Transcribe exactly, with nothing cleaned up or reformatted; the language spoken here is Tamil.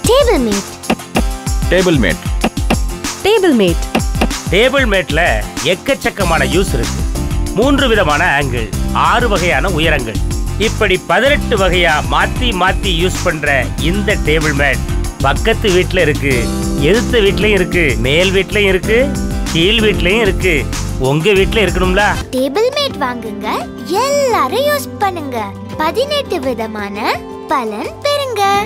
Table mat. Table mat. Table mat. Table மேட்ல எக்கச்சக்கமான யூஸ் இருக்கு. மூன்று விதமான ஆங்கிள், ஆறு வகையான உயரங்கள், இப்படி பதினெட்டு வகையா மாத்தி மாத்தி யூஸ் பண்ற இந்த டேபிள் மேட் பக்கத்து வீட்டுல இருக்கு, எதிர்த்த வீட்லயும் இருக்கு, மேல் வீட்லயும் இருக்கு, கீழ் வீட்லயும் இருக்கு. உங்க வீட்ல இருக்கணும்ல? டேபிள் மேட் வாங்குங்க, எல்லாரும் யூஸ் பண்ணுங்க. பதினெட்டு விதமான பலன் பெறுங்க.